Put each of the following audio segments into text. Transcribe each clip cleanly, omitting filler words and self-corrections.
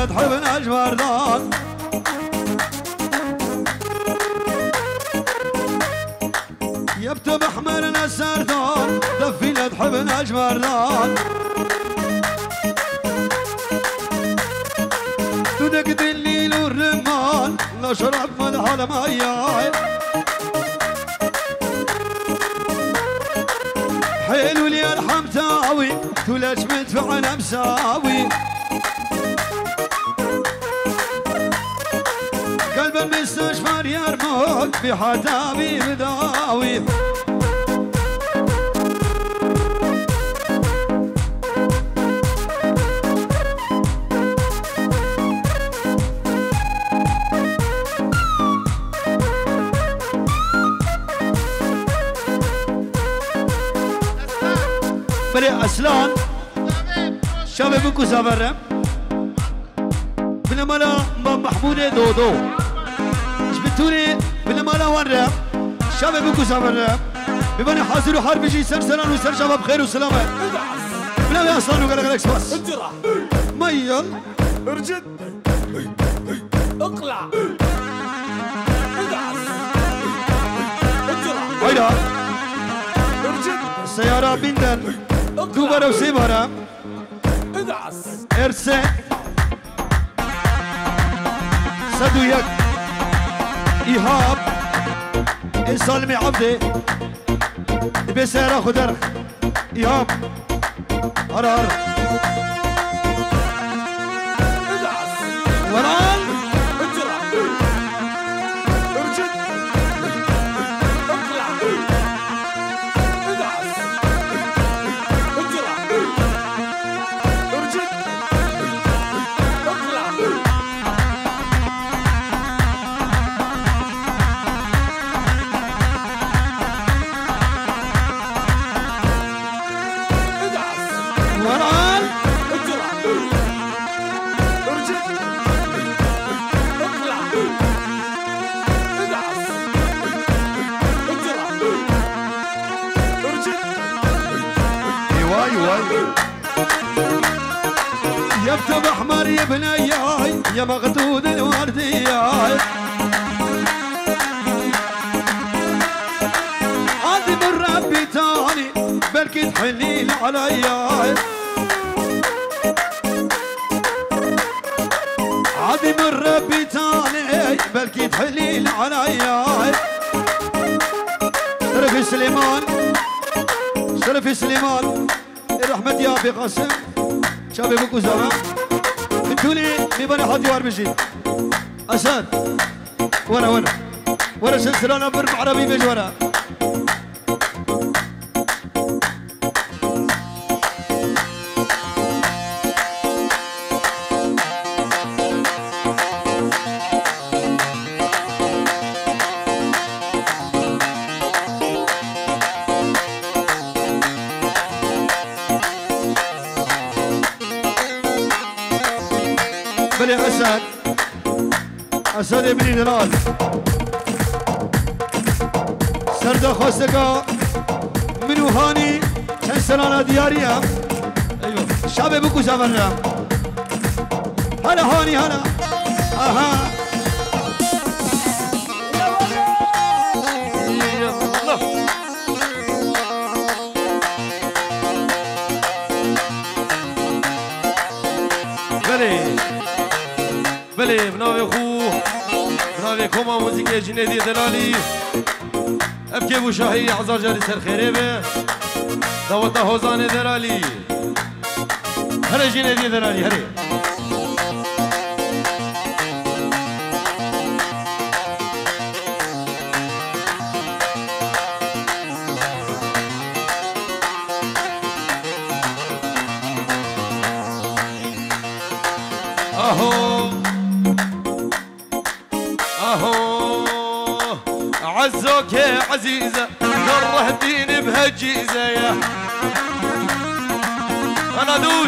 تحب نجمردان يبتب احمرنا سردان دفيلة تحب نجمردان تدق الليل والرمان نشرب من هالمياه حلو لي ارحم تاوي تولج مدفعنا مساوي قلب المستشفى يرموك بحتابي مداوي بلي أسلان شباب بكو زبرم بنمالا محمود دودو جبتوني بنمالا ورم شباب بكو زبرم ببني حاضر وحرب يجي سرسلان وسر شباب خير وسلامة بنامي أسلان وقالك لك سباس ميل ارجد اقلع ادعس هيدا ارجد السيارة بندن دوبارة وسيبارة ادعس ارسل سدو يك إيهاب إنسالمي عبدي بسيارة خدر إيهاب هرار ادعس ورال اجرع ارجد اقلع ادعس اجرع ارجد اقلع ادعس ورال اجرع ارجد اقلع ادعس اجرع ارجد يواي يواي يبتب احمر يا بنياي يا مغدود الوردياي عادي من ربي تاني بلكي تحنين علياي عادي من ربي تاني بلكي تحنين علياي شرفي سليمان شرفي سليمان الرحمة يا أبي قاسم شابي بكو زمان انتوني ميباني حد يوار بجي أسد ورا سلسلة برب عربي بيج ورا بلي أسد ابني دلال سردا خوستكا منو هاني كان سنانا دياريا ايوه شعب بكو زمرنا هلا هاني هلا اها بله بناوی خو بناوی کما موزیک جنیدی دلالی ابکی بو شاهی عزار جاری سر خیره به دواتا حوزان دلالی هره جنیدی دلالی هره عزوك يا عزيزة كره الدين بهالجيزة يا أنا دوش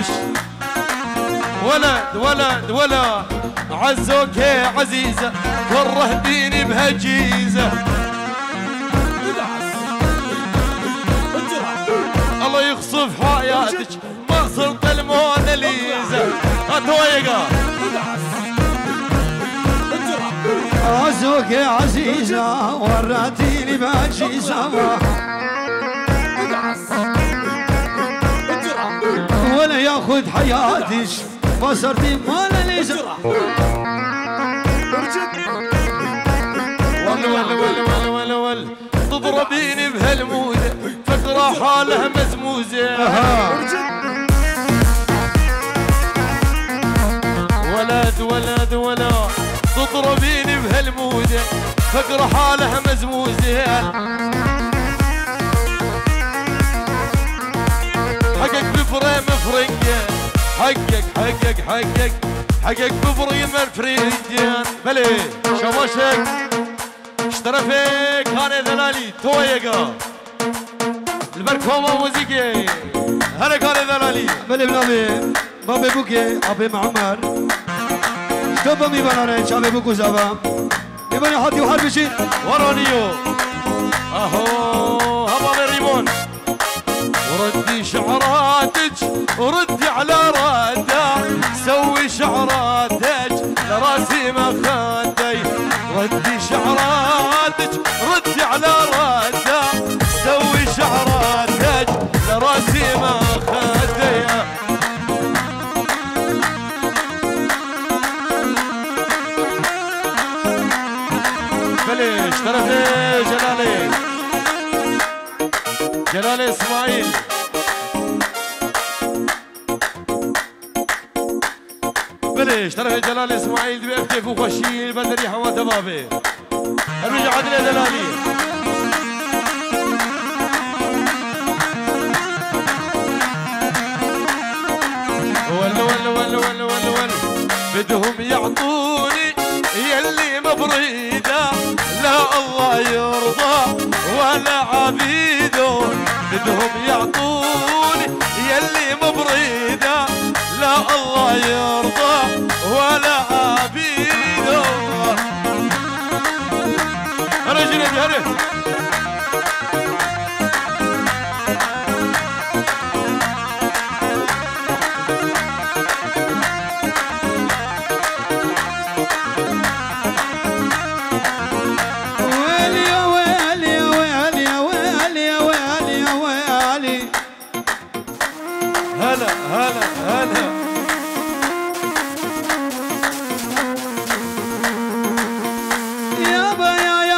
ولد عزوك يا عزيزة كره الدين بهالجيزة الله يخصف حياتك ما صرت الموناليزا أتويقا عزوك يا عزيزة وراتيني بعجيزة ولا ياخذ حياتش ما صرتي ولا ليش ول تضربيني بهالموزة فكرة حالها مزموزة ولد تضربيني بهالموزة فكرة حالها مزموزة حقك بفريم فرنجة حقك بفريم فرنجة بلي شماشك اشترفك هاني دلالي تويقا البركومة موزيكي هاني هاني دلالي بلي بنامي بابي بوكي ابي معمر شتوبا ميبانارين شابي بوكو زابا يباني حاتي وحال بشين ورانيو اهو هبا ريمون وردي شعراتك وردي على رادة سوي شعراتك لراسي ما خدي ردي شعراتك ردي على رادة سوي شعراتك لراسي ما خدي بليش ترفي جلالي اسماعيل بليش ترى جلال اسماعيل دبي اكتف وخشيل بدري حوا دبابي ارجع عدل جلالي ول بدهم يعطوني يلي مبريده لا الله يرضى ولا عبيده بدهم يعطوني يلي مبريده لا الله يرضى ولا عبيده رجل جهره هلا يابا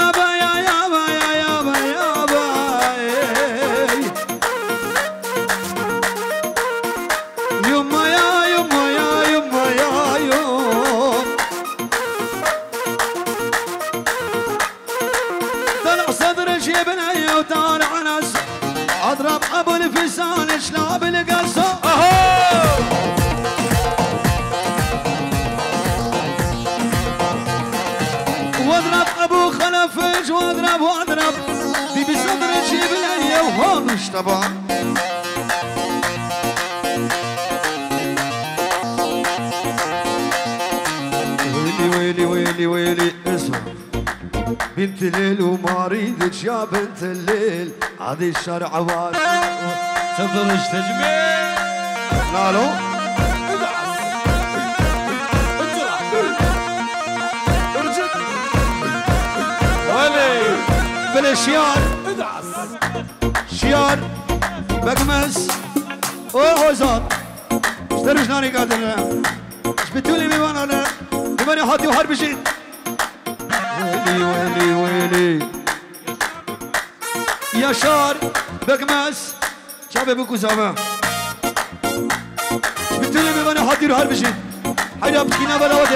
يما يا طلع صدر شي بنية وتعال عنس اضرب ابو الفسان شلاب القصه واضرب ابو خلفج واضرب دي بصدر شي بنية وهون اشتبع ويلي اسمع بنت الليل وما اريدك يا بنت الليل هذه الشارع عوار صدرش تجميل نالو ولي بلا شيار بقمس وحوزات اشترش ناري قادر ايش بتقولي ميوان انا ميواني حاطي وحرب شيء ويلي يا شار بقمس شابي بكو زعما ايش بتقولي ميواني حاطي وحرب شيء حيدا بكينا بلا ودي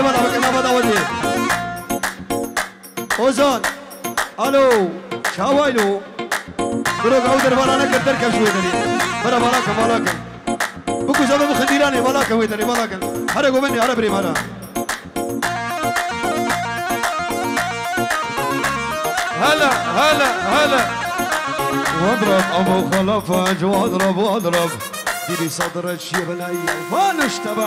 اوزان الو شاويلو بروك عودر بالانا قدر كم شوي دري برا بالاك بكو زعما بخديراني بالاك ويدري بالاك هرقوا مني هربري مرة هلا واضرب ابو خلفج واضرب دي صدرك شي بلاي وانا اشتبع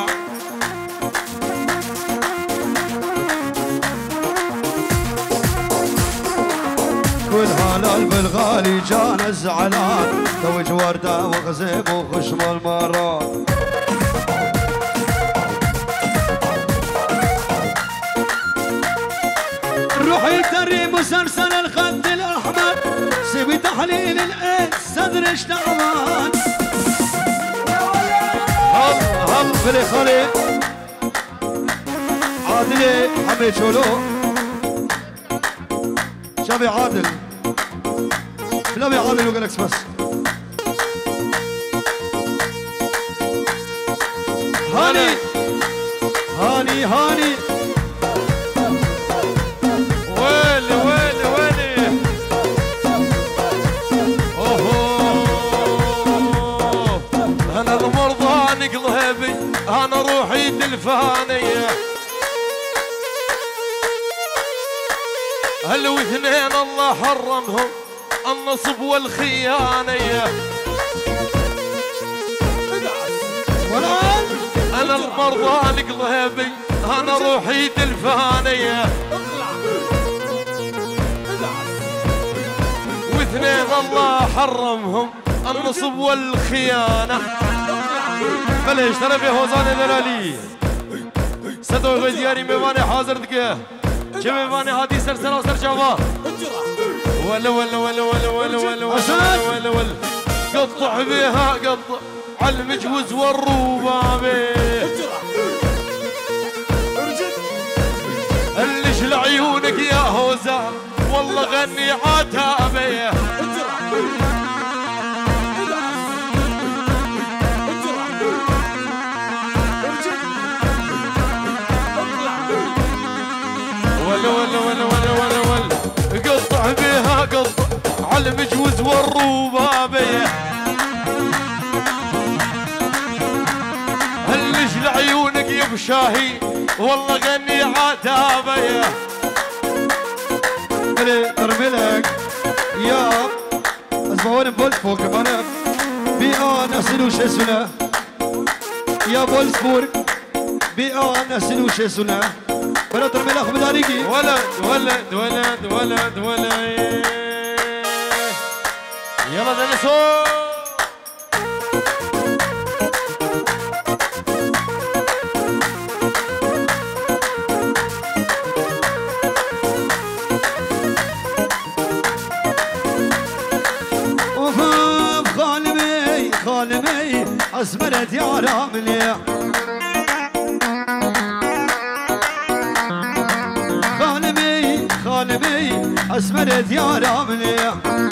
كل حلال بالغالي جانا الزعلان توج ورده وغزيب وخشم المرات روح سرسل الخد الأحمر سوي تحليل الإيد صدرش تعبان هل بلي خالي عادلي حميد شولو شابي عادل بلا عادل وقالكس بس هاني هاني هاني ويلي ويلي ويلي اوهو انا المرضى نقلبي انا روحي تلفانية هل واثنين الله حرمهم النصب والخيانية انا المرضى نقلبي انا روحي تلفانية واثنين الله حرمهم النصب والخيانة بلش ترى في هوزان دلالي صدو غزياري ميواني حاضر دقيه شو ميواني هادي سرسرة وسر شافا ولا ولا ولا ولا ولا ولا ولا ولا قطع بها قطع على المجوز والروبابي الليش لعيونك يا هوزان والله غني عتابي ولا ولا ولا ولا ولا ولا قطع بها قطع على المجوز والروبابي هلش لعيونك يا بشاهي والله غني عتابي ترملك يا اسمعوني بولد فوق كمان بيانا سنو شسنا يا بولسبورغ بيانا سنو شسنا ولا ترملك بداريكي ولد ولد ولد ولد ولد يلا دنسو خالمي أسمرت يا راملي خالمي خالمي أسمرت يا راملي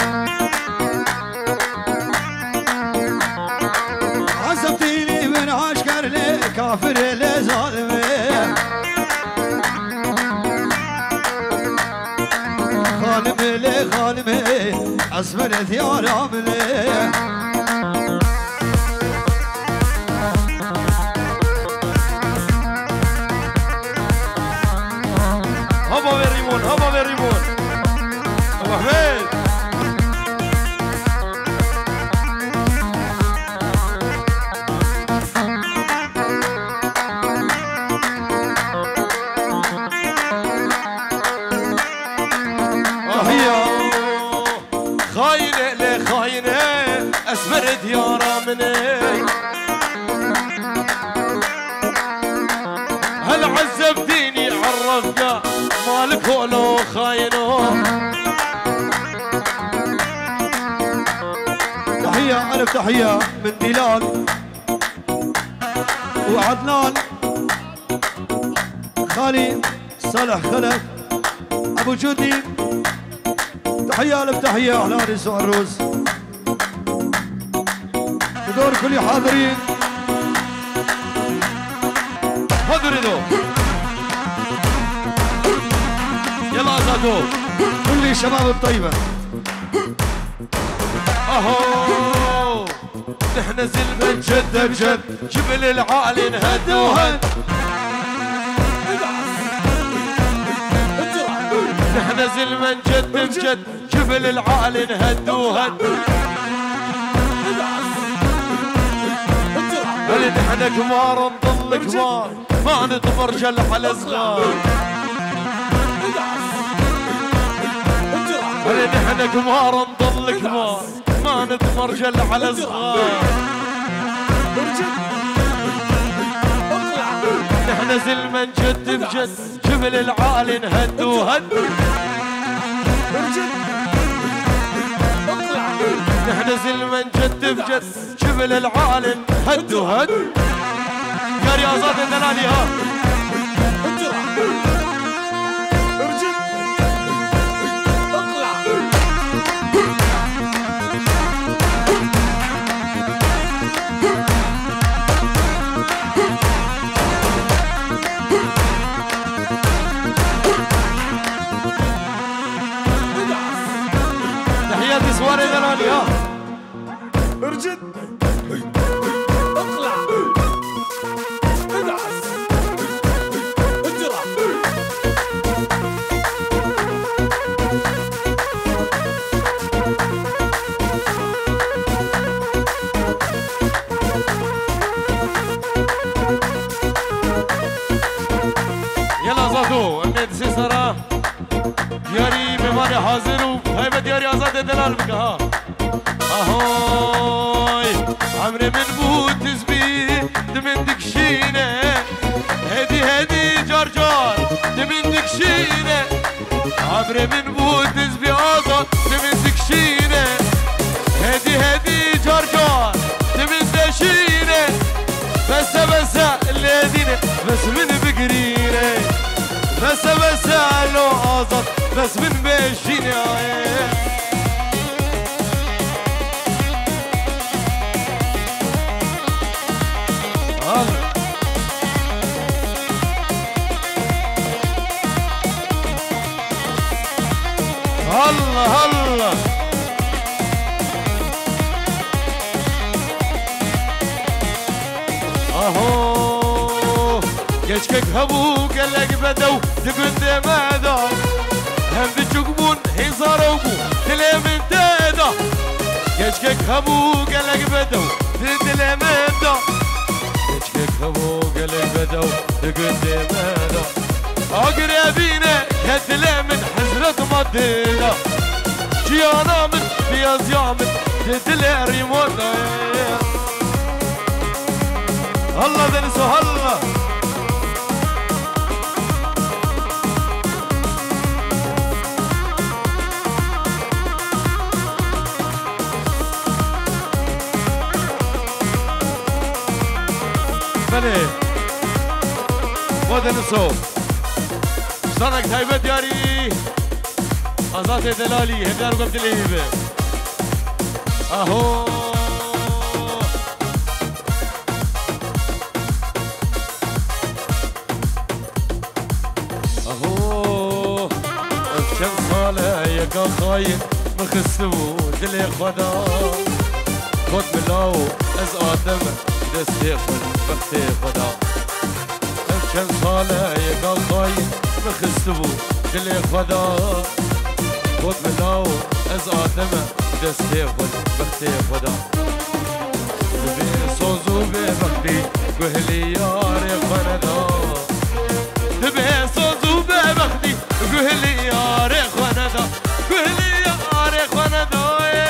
عصبتيني من عشكر لي كافر لي ظالمي خالمي لي خالمي أسمرت يا راملي هبا بالريمون هبا بالريمون ابو حميد خاينه لي خاينه اسمرت يا رامني هل عذبتيني عالرفقه مالك ولو خاينو تحية ألف تحية من دلال وعدنان خالي صالح خلف أبو جودي تحية ألف تحية على عريس وعروس بدور كل حاضرين هدردو يلا زادو كل الشباب الطيبة اهو نحن زلمة جد بجد جبل العالي نهد وهد نحن زلمة جد بجد جبل العالي نهد وهد بل نحن كبار نضل كبار ما نتفرجل على صغار بل نحن كبار نضل كبار ما نتفرجل على صغار نحن زلمة جد بجد جبل العالي نهد وهد نزل من جد بجد جبل العالم هد وهد يا رياضات الدلالي ها تحياتي سواري دلالي ها ارجد اطلع ادعس اجرح يلا زادو امنيت سيسرا دياري ميماني حاضر وهاي بدياري ازاد دلال بك ها اهوي عمري من بوت زبي دمن دكشينه هدي جار جار دمن دكشينه عمري من بوت زبي ازاد دمن دكشينه هدي جار جار دمن دشينه بس الذين بس من بقرينه بس لو ازاد بس من بشينه الله الله اهو كشكك هبو قلق بدو دقن ماذا هم بتشقبون هزارو تلي من تادا كشكك هبو قلق بدو تلي من دا كشكك هبو قلق بدو دقن ماذا اقربينا كتلي من حزرة مدينة جيانا من بياز يامن تتلي ريمونا الله دنسو الله بله ودنسو صنك تايبه دياري ازاد دلالي هدار قبل الهيبه اهو اهو بكم صالح يا خاين مخسو دلي خدا خد بلاو از آدم دستي خد بختي خدا بكم صالح يا خاين مخسو دلي خدا خد بلاو از آدم دستي خد بختي خدا بي صوزو ببختي قهلي ياري خندا تبي صوزو ببختي قهلي ياري خندا قهلي ياري خندا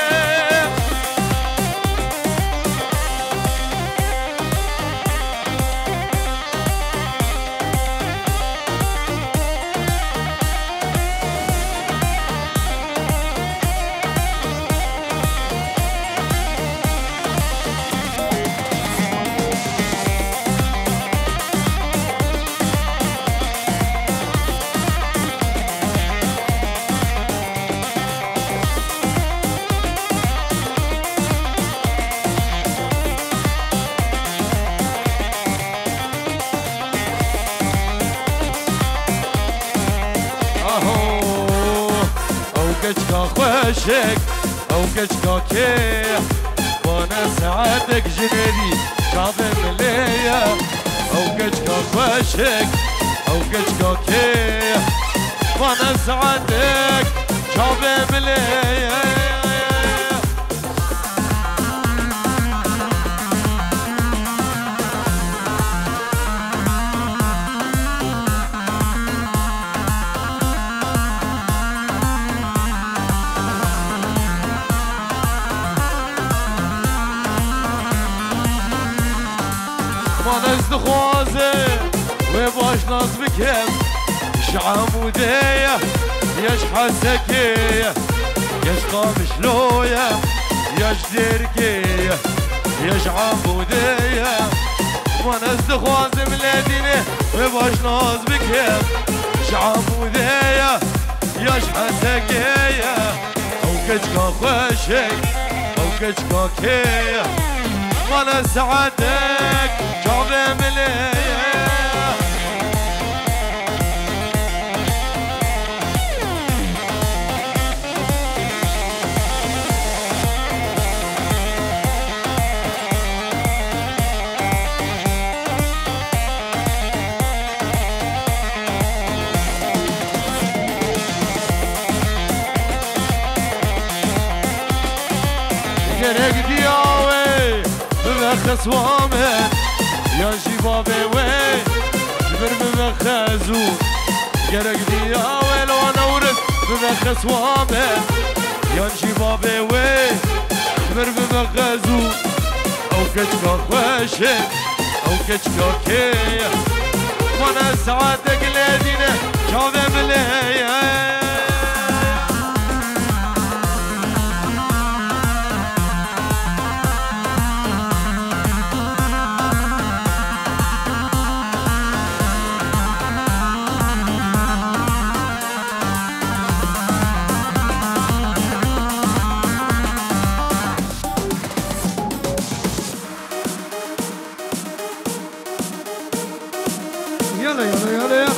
كشكا خوشك او كشكا كيه وانا سعادك جنبي شعب مليه او كشكا خوشك او كشكا كيه وانا سعادك شعب مليه خوازه وباش ناس بكم شعمودية يش حسكية يش قام شلوية ياش ديركيه ياش عبوديه وانا استخوازم لدينه وباش ناز بكيه شعبوديه ياش حسكيه او كجكا خوشي او كجكا كيه وانا سعادك جابه مليه gerek diyawe bebek swame ya jibabe we bebek khazu gerek diyawe lo anawrek bebek swame ya jibabe we bebek khazu او كتكا خوشه او كتكا كيه وانا سعادك لدينا جابه مليه يلا يلا يلا يلا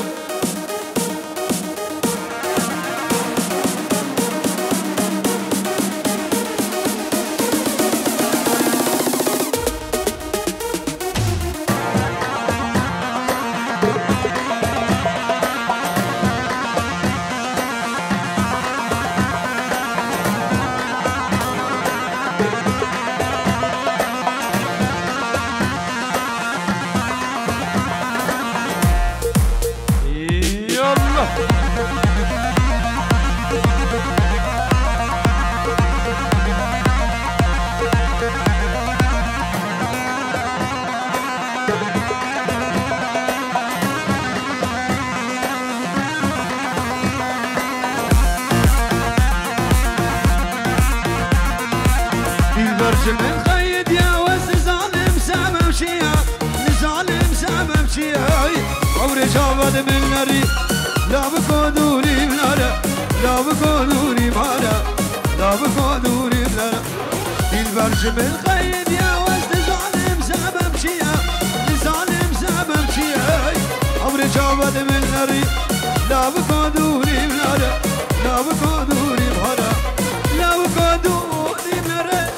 من خيد يا وز ظالم سامم شيا ظالم سامم شيا عمري جابد من ناري لا بقدوري بلارا لا بقدوري بارا لا بقدوري بلارا البرج من خيد يا وز ظالم سامم شيا ظالم سامم شيا عمري جابد من ناري لا بقدوري بلارا لا بقدوري بارا لا بقدوري بلارا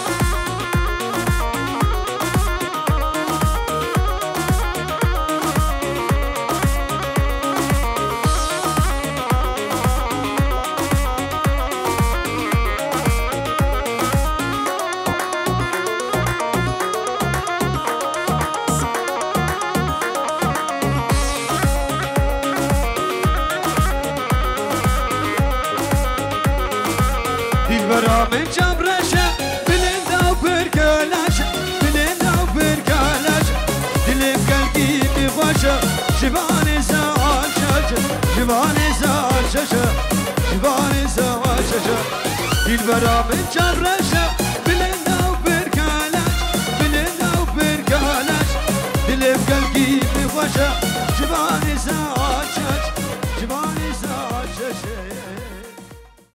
برا من جبرشة بلندا وبركلاشة بلندا وبركلاشة دلم قلبي بخوشة جباني ساعة شاشة جباني ساعة شاشة جباني ساعة شاشة برا من جبرشة بلندا وبركلاشة بلندا وبركلاشة دلم قلبي بخوشة جباني ساعة شاشة